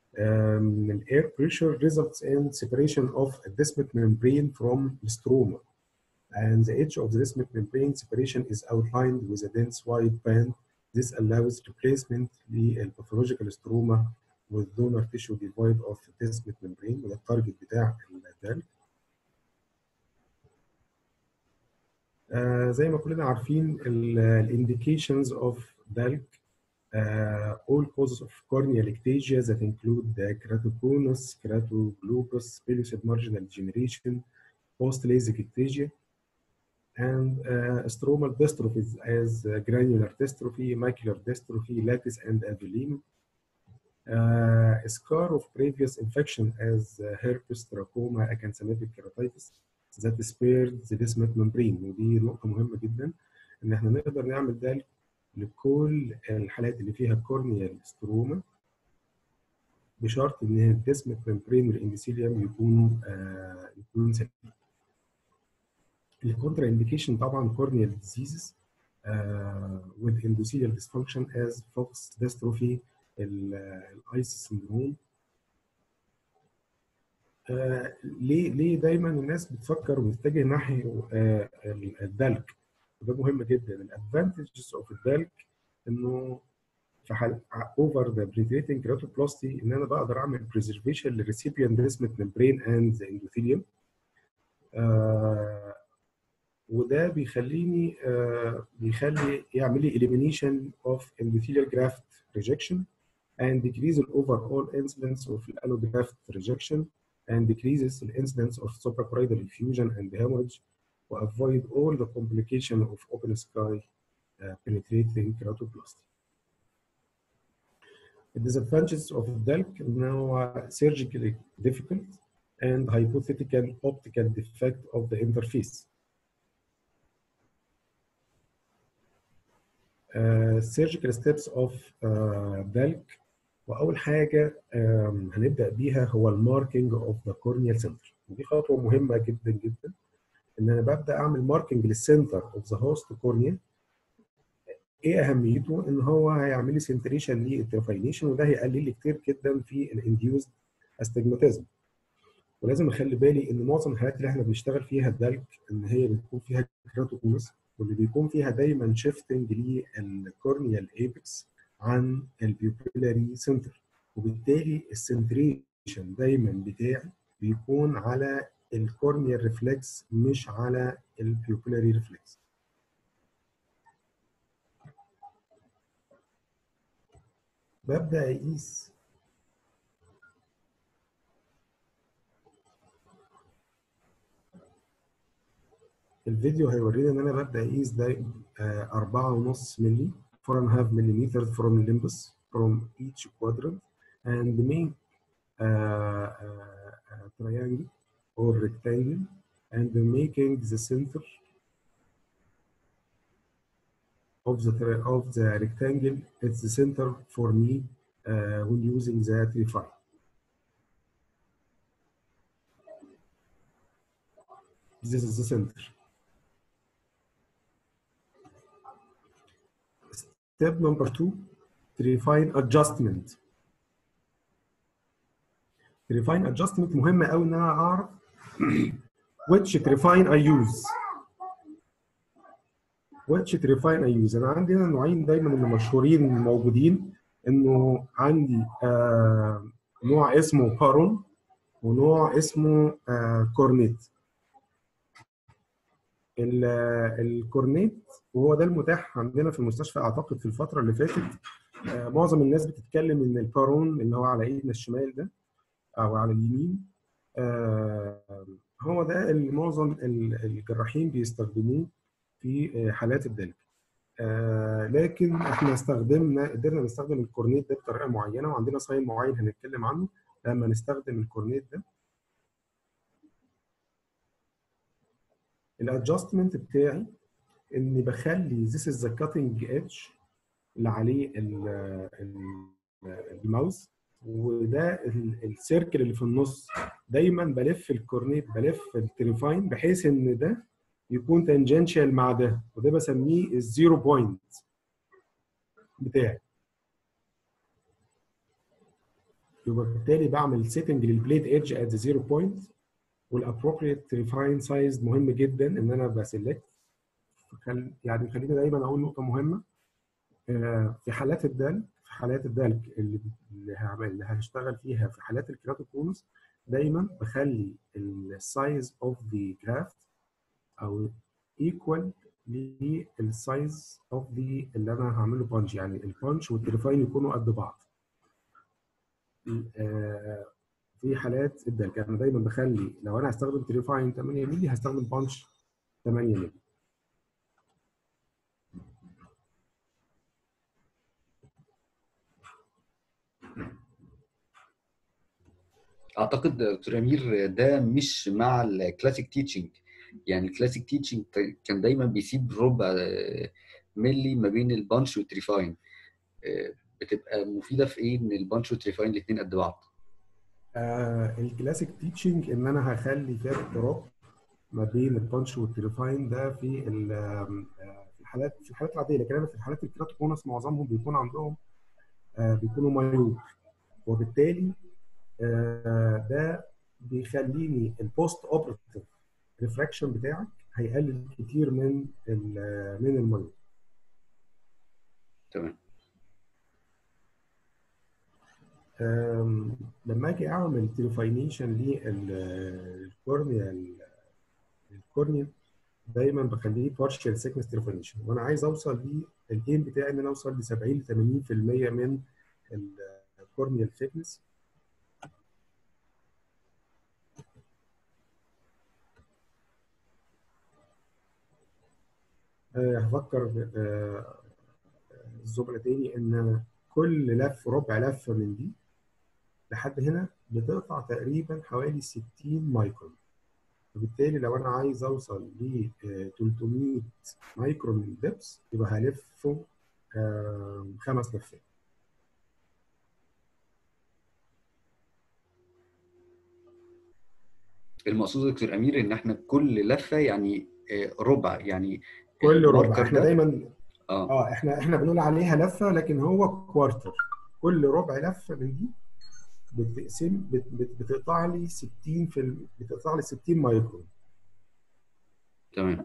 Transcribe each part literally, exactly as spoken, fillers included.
Um, air pressure results in separation of a descemet membrane from the stroma, and the edge of the descemet membrane separation is outlined with a dense white band. This allows replacement للpathological stroma with donor tissue devoid of descemet membrane، وده التارجت بتاع الدال. آه زي ما كلنا عارفين الانديكيشنز اوف دالك. Uh, all causes of corneal ectasia that include the keratoconus, keratoglobus, pellucid marginal degeneration, post-LASIK ectasia, and uh, stromal dystrophies as uh, granular dystrophy, macular dystrophy, lattice and avellino. Uh, a scar of previous infection as uh, herpes, trachoma, acanthamotic keratitis that spared the descemet membrane. ودي نقطة مهمة جدا إن إحنا نقدر نعمل ده لكل الحالات اللي فيها كورنيال ستروما بشرط ان الديسمت ممبرين والاندوثيليوم يكونوا آه يكونوا سليمين. الكونترا انديكيشن طبعا كورنيال ديزيزز with endothelial dysfunction as فوكس ديستروفي، الايس سندروم. آه ليه ليه دايما الناس بتفكر وتتجه ناحيه آه الدلك؟ وده مهم جدا. الادفانتجز اوف الدلك انه في حال اوفر ذا بريتريتنج كيراتوبلاستي ان انا بقدر اعمل بريزرفيشن للريسيبيان ديسمت ممبرين اند ذا اندوثيليوم، وده بيخليني آه بيخلي يعمل لي elimination of endothelial graft rejection and decrease the overall incidence of allograft rejection and decreases the incidence of suprachoroidal effusion and hemorrhage, to avoid all the complication of open sky uh, penetrating keratoplasty. The disadvantages of DALK now are surgically difficult and hypothetical optical defect of the interface. Uh, surgical steps of uh, DALK، وأول حاجة um, هنبدأ بيها هو الماركينج of the corneal center. ودي خطوة مهمة جدا جدا إن أنا ببدأ أعمل ماركينج للسنتر of the host cornea. ايه اهميته؟ ان هو هيعمل لي سنتريشن للترفاينيشن، وده هيقلل لي كتير جدا في الانديوزد استجماتيزم. ولازم اخلي بالي ان معظم الحالات اللي احنا بنشتغل فيها الدلك ان هي بتكون فيها كيراتوكونس، واللي بيكون فيها دايما شيفتنج للكورنيال ايبكس عن البيوبيلاري سنتر، وبالتالي السنتريشن دايما بتاعي بيكون على الكورنيال ريفلكس مش على البيوبيلاري ريفلكس. ببدأ أقيس الفيديو هيورينا إن أنا ببدأ أقيس ده أربعة ونص مللي four and a half millimeters from limbus from each quadrant and make uh, uh, a triangle or rectangle and making the center of the of the rectangle it's the center for me uh, when using the trifine. This is the center. Step number two, trifine adjustment. Trifine adjustment مهم قوي ان انا اعرف which trifine I use. which trifine I use. انا عندي هنا نوعين دايما اللي مشهورين موجودين، انه عندي آه نوع اسمه بارون ونوع اسمه آه كورنيت. الكورنيت وهو ده المتاح عندنا في المستشفى اعتقد في الفتره اللي فاتت. آه معظم الناس بتتكلم ان البارون اللي هو على ايدنا الشمال ده او على اليمين آه هو ده اللي معظم الجراحين بيستخدموه في حالات الدلك. آه لكن احنا استخدمنا قدرنا نستخدم الكورنيت ده بطريقه معينه، وعندنا ساين معين هنتكلم عنه لما نستخدم الكورنيت ده. الادجستمنت بتاعي اني بخلي this is the cutting edge اللي عليه الماوس، وده السيركل اللي في النص دايما بلف الكورنيت بلف التريفاين بحيث ان ده يكون تانجنشال مع ده، وده بسميه الزيرو بوينت بتاعي. وبالتالي بعمل سيتنج للبليد ايدج ات زيرو بوينت. والابروبريت ريفاين سايز مهم جدا ان انا بسلكت. يعني خليني دايما اقول نقطه مهمه في حالات الدلك في حالات الدلك اللي اللي هعمل اللي هشتغل فيها في حالات الكيراتوكونس، دايما بخلي السايز اوف ذا جرافت او ايكوال للسايز اوف ذا اللي انا هعمله بانش، يعني البانش والتريفاين يكونوا قد بعض. في حالات الدلك انا دايما بخلي لو انا هستخدم تريفاين ثمانية مللي هستخدم بانش ثمانية مللي. اعتقد دكتور امير ده مش مع الكلاسيك تيتشنج. يعني الكلاسيك تيتشنج كان دايما بيسيب ربع ملي ما بين البانش والتريفاين. بتبقى مفيده في ايه ان البانش والتريفاين الاثنين قد بعض؟ آه الكلاسيك تيتشنج ان انا هخلي فرق ربع ما بين البانش والتريفاين ده في في الحالات في الحالات العاديه، لكن انا في الحالات الكيراتوكونس معظمهم بيكون عندهم آه بيكونوا مايوب، وبالتالي آه ده بيخليني البوست اوبرتيف ريفراكشن بتاعك هيقلل كتير من من المايوب. تمام. لما اجي اعمل تريفاينيشن للكورنيا الكورنيا دايما بخليه بارشال سيكنس تريفاينيشن، وانا عايز اوصل للايم بتاعي ان انا اوصل ل سبعين ل ثمانين بالمية من الكورنيال ثيكنس. هفكر الزملاء تاني ان كل لف ربع لفه من دي لحد هنا بتقطع تقريبا حوالي ستين مايكرون، وبالتالي لو انا عايز اوصل ل ثلاثمية مايكرون دبس يبقى هلفه خمس لفات. المقصود دكتور امير ان احنا كل لفه يعني ربع، يعني كل ربع احنا ده دايما اه اه احنا احنا بنقول عليها لفه، لكن هو كوارتر. كل ربع لفه من دي بتقسم بت بت بتقطع لي ستين في ال... بتقطع لي ستين مايكرون. تمام.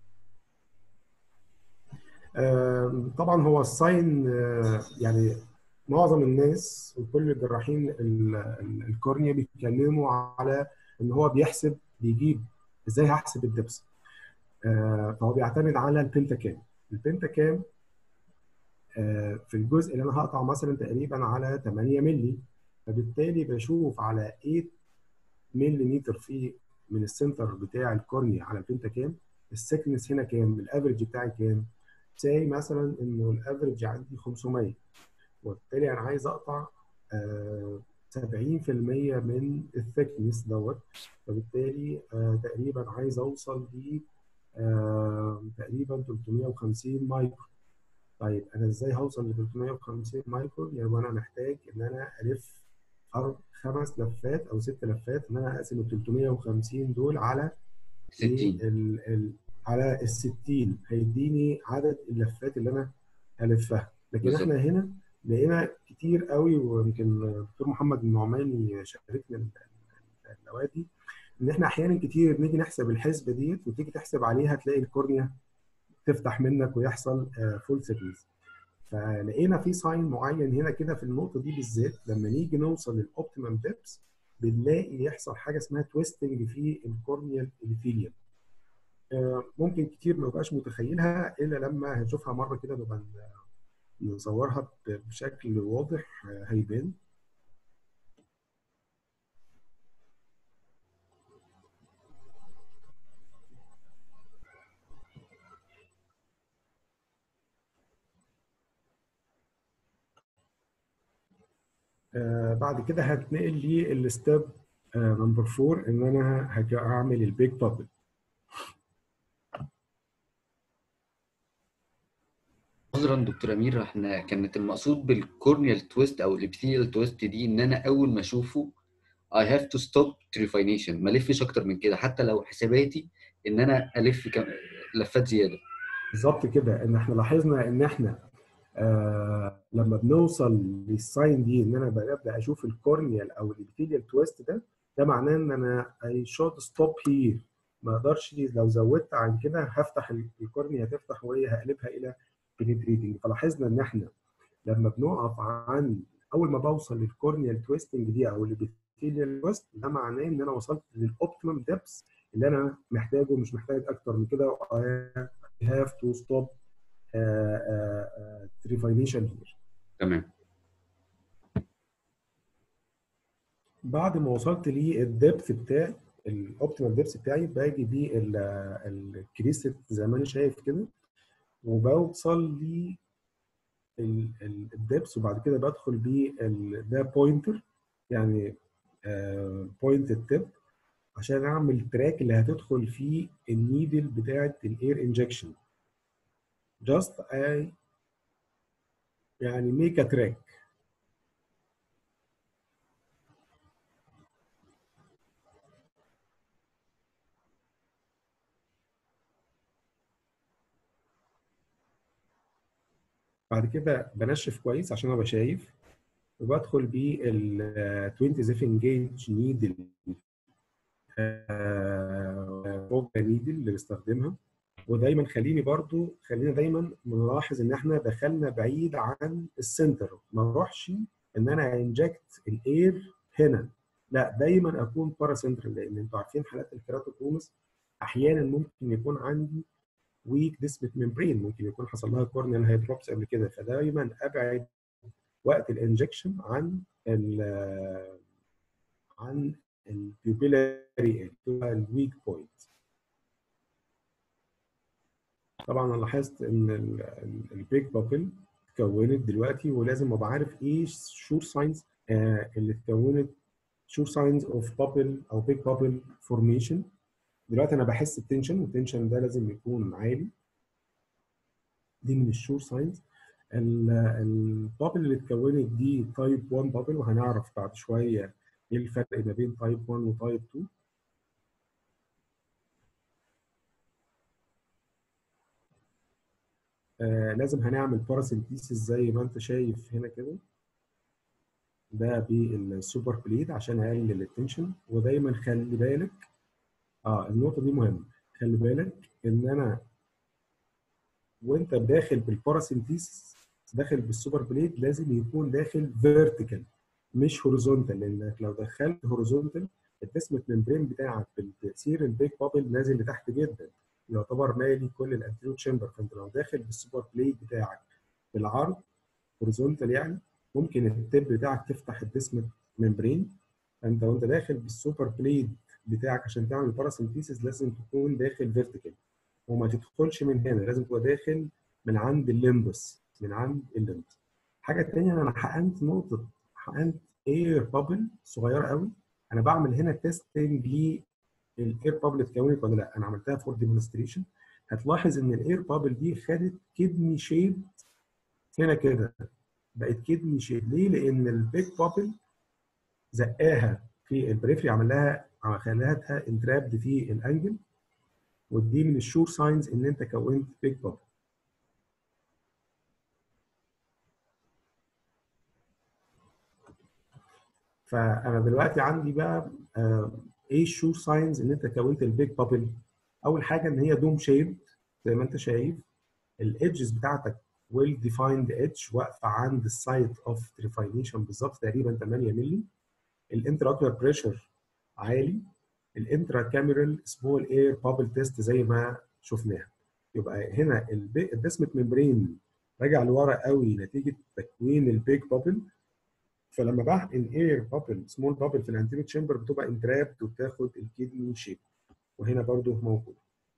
آه طبعا هو الساين آه يعني معظم الناس وكل الجراحين الكورنيا بيتكلموا على ان هو بيحسب بيجيب ازاي هحسب الدبس. آه فهو بيعتمد على البنتاكام. البنتاكام آه في الجزء اللي انا هقطع مثلا تقريبا على ثمانية مللي، فبالتالي بشوف على ثمانية ملم في من السنتر بتاع الكورنيا على البنتاكام السكنس هنا كام، الافرج بتاعي كام. زي مثلا انه الافرج عندي خمسمية، وبالتالي انا عايز اقطع آه سبعين بالمية من الثيكنس دوت، فبالتالي آه تقريبا عايز اوصل ل آه تقريبا ثلاثمية وخمسين مايكرو. طيب انا ازاي هوصل ل ثلاثمية وخمسين مايكرو؟ يبقى انا محتاج ان انا الف خمس لفات او ست لفات، ان انا اقسم ال ثلاثمية وخمسين دول على ستين ال ال على ال ستين هيديني عدد اللفات اللي انا هلفها. لكن بالظبط. احنا هنا لقينا كتير قوي، ويمكن الدكتور محمد النعماني شاركنا الاوقات دي، ان احنا احيانا كتير نيجي نحسب الحسبه ديت وتيجي تحسب عليها تلاقي الكورنيا تفتح منك ويحصل فول سيكنس. فلقينا في ساين معين هنا كده في النقطه دي بالذات، لما نيجي نوصل للاوبتيمم ديبس بنلاقي يحصل حاجه اسمها تويستنج في الكورنيال ابيثيليوم. ممكن كتير ما يبقاش متخيلها الا لما هنشوفها مره كده نبقى نصورها بشكل واضح هيبان. آه بعد كده هتنقل لي الستيب نمبر أربعة، ان انا هعمل البيج بابل. عذرا دكتور امير، احنا كانت المقصود بالكورنيال تويست او الابيثيليال تويست دي ان انا اول ما اشوفه I have to stop trephination، ما الفش اكتر من كده حتى لو حساباتي ان انا الف كم... لفات زياده. بالظبط كده، ان احنا لاحظنا ان احنا آه لما بنوصل للساين دي ان انا ببدا اشوف الكورنيال او الابيثيليال تويست ده، ده معناه ان انا اي شوت ستوب هير. ما اقدرش لو زودت عن كده هفتح الكورنيا، هتفتح وهي هقلبها الى بنتريتنج. فلاحظنا ان احنا لما بنقف عن اول ما بوصل للكورنيال تويستنج دي او الابيثيليال تويست، ده معناه ان انا وصلت للاوبتيمم ديبس اللي انا محتاجه، مش محتاج اكتر من كده. I have to stop تريفاينيشن هير. تمام. بعد ما وصلت للدبث بتاعي الاوبتيمال ديبث بتاعي، باجي بيه الكريست زي ما انا شايف كده، وبوصل ل الدبث، وبعد كده بدخل بيه ده بوينتر، يعني بوينت التب، عشان اعمل التراك اللي هتدخل فيه النيدل بتاعه الاير انجكشن. جاست اي يعني ميك ا تراك. بعد كده بنشف كويس عشان ابقى شايف، وبدخل بال عشرين زيفن جيج نيدل، فوق النيدل اللي بستخدمها. ودايما خليني برضو خلينا دايما نلاحظ ان احنا دخلنا بعيد عن السنتر، ما اروحش ان انا انجكت الاير هنا، لا دايما اكون بارا سنترال، لان انتوا عارفين حالات الكيراتوكونس احيانا ممكن يكون عندي ويك ديسبت ممبرين، ممكن يكون حصل لها كورنيال هيدروبس قبل كده، فدايما ابعد وقت الانجكشن عن ال عن البيوبيلاري الويك بوينت. طبعا انا لاحظت ان البيج بابل اتكونت دلوقتي، ولازم ابقى عارف ايه شور ساينز اللي اتكونت، شور ساينز اوف بابل او بيج بابل فورميشن. دلوقتي انا بحس التنشن، والتنشن ده لازم يكون عالي، دي من الشور ساينز. البابل اللي اتكونت دي تايب واحد بابل، وهنعرف بعد شويه ايه الفرق ما بين تايب واحد وتايب اتنين. آه لازم هنعمل باراسينثيسيس زي ما انت شايف هنا كده، ده بالسوبر بليد عشان اقلل التنشن. ودايما خلي بالك اه النقطه دي مهمه، خلي بالك ان انا وانت داخل بالباراسينثيسيس داخل بالسوبر بليد لازم يكون داخل فيرتيكال مش هوريزونتال، لانك لو دخلت هوريزونتال الديسمت ممبرين بتاعك بالتاثير البيج بابل نازل لتحت جدا، يعتبر مالي كل الانتيريور تشامبر. فانت لو داخل بالسوبر بليد بتاعك بالعرض هوريزونتال، يعني ممكن التب بتاعك تفتح الديسمت ممبرين. فانت وانت داخل بالسوبر بليد بتاعك عشان تعمل باراسينثيسيس لازم تكون داخل فيرتيكال، وما تدخلش من هنا، لازم تبقى داخل من عند الليمبس، من عند الليمبس. حاجه ثانيه، انا حقنت نقطه، حقنت اير بابل صغيره قوي. انا بعمل هنا تيستنج للاير بابل اتكونت ولا لا، انا عملتها فور ديمونستريشن. هتلاحظ ان الاير بابل دي خدت كدني شيب هنا كده، بقت كدني شيب. ليه؟ لان البيج بابل زقاها في البريفري، عمل لها خلاها انترابد في الانجل، ودي من الشور ساينز ان انت كونت بيج بابل. فانا دلوقتي عندي بقى آه ايه الشور ساينز ان انت كونت البيج بابل. اول حاجه ان هي دوم شيب زي ما انت شايف، الايدجز بتاعتك ويل ديفايند ايدج واقفه عند السايت اوف تريفاينيشن بالظبط تقريبا ثمانية مللي. الانترا اوكيولار بريشر عالي، الانترا كاميرال سمول اير بابل تيست زي ما شفناها. يبقى هنا الديسمت ممبرين راجع لورا قوي نتيجه تكوين البيج بابل. فلما بحقن اير بابل سمول بابل في الانتيريور تشامبر بتبقى انترابت وبتاخد الكدني شيب، وهنا برضو موجود.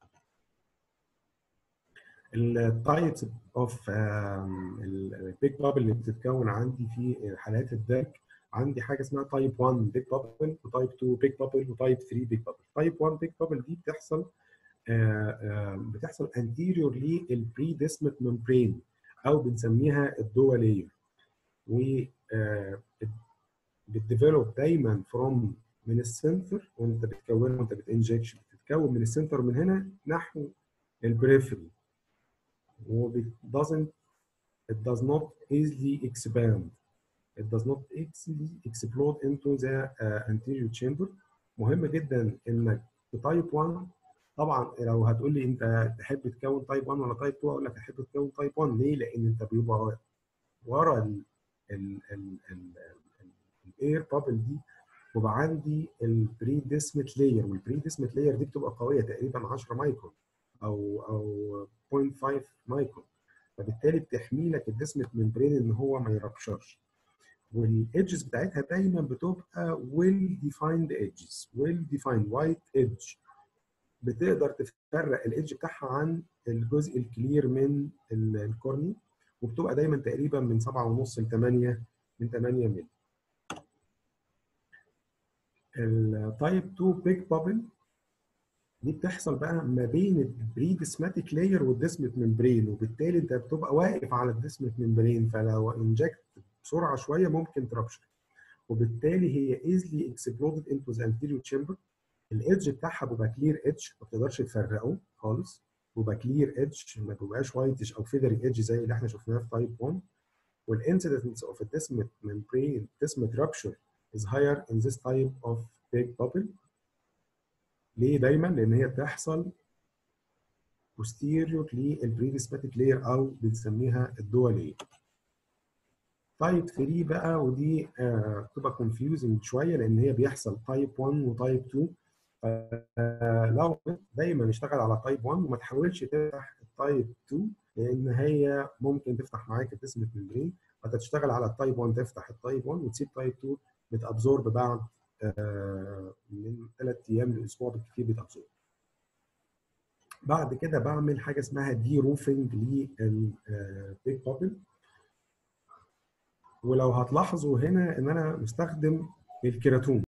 التايبس اوف البيج بابل اللي بتتكون عندي في حالات الدرك، عندي حاجه اسمها تايب واحد بيج بابل، وتايب اتنين بيج بابل، وتايب تلاتة بيج بابل. تايب واحد بيج بابل دي بتحصل آه آه بتحصل انتيريور للبري ديسمت ممبرين، او بنسميها الدوا لاير، و بتديفلوب دايما فروم من السنتر، وانت بتكون وانت بتنجكشن بتتكون من السنتر من هنا نحو البريفري، و doesn't it does not easily expand. It does not easily explode into the uh, anterior chamber. مهم جدا انك في تايب واحد، طبعا لو هتقول لي انت تحب تكون تايب واحد ولا تايب اتنين، اقول لك احب تكون تايب واحد. ليه؟ لان انت بيبقى ورا ال ال ال ال الاير بابل دي بيبقى عندي البري ديسمت لاير، والبري ديسمت لاير دي بتبقى قويه تقريبا عشرة مايكرون او او صفر فاصلة خمسة مايكرون، فبالتالي بتحمي لك الديسمت ممبرين ان هو ما يربشرش. والايدجز بتاعتها دايما بتبقى ويل ديفايند ايدجز، ويل ديفايند وايت ايدج، بتقدر تفرق الايدج بتاعها عن الجزء الكلير من الكورني، وبتبقى دايما تقريبا من سبعة ونص ل ثمانية، من ثمانية مللي. التايب اتنين بيج بابل دي بتحصل بقى ما بين البريدسماتيك لاير والديسمت ممبرين، وبالتالي انت بتبقى واقف على الديسمت ممبرين، فلو انجكت بسرعه شويه ممكن ترابشر، وبالتالي هي ايزلي اكسبلودد انتو ذا انتيريور تشامبر. الايدج بتاعها بيبقى كلير ايدج، ما بتقدرش تفرقه خالص، بيبقى كلير ايدج، ما بيبقاش وايتش او فيذري ايدج زي اللي احنا شفناه في تايب واحد. والانسيدنس اوف الديسمت ممبرين ديسمت رابشر is higher in this type of big bubble. ليه دايما؟ لان هي بتحصل posterior للبريدسماتيك لاير او بنسميها الدول لاير. تايب تلاتة بقى، ودي آه بتبقى كونفيوزنج شويه لان هي بيحصل تايب واحد وتايب اتنين. آه لو دايما نشتغل على تايب واحد وما تحاولش تفتح التايب اتنين، لان هي ممكن تفتح معاك الديسمت ممبرين، فانت تشتغل على التايب واحد، تفتح التايب واحد وتسيب تايب اتنين بتابزورب بعد آه من ثلاث ايام لاسبوع بالكثير بتابزورب. بعد كده بعمل حاجه اسمها دي روفنج للبيج بابل. ولو هتلاحظوا هنا ان انا مستخدم الكيراتون،